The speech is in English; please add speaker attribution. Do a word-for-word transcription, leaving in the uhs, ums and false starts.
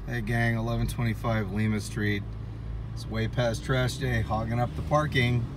Speaker 1: Hey gang, eleven twenty-five Lima Street. It's way past trash day, hogging up the parking.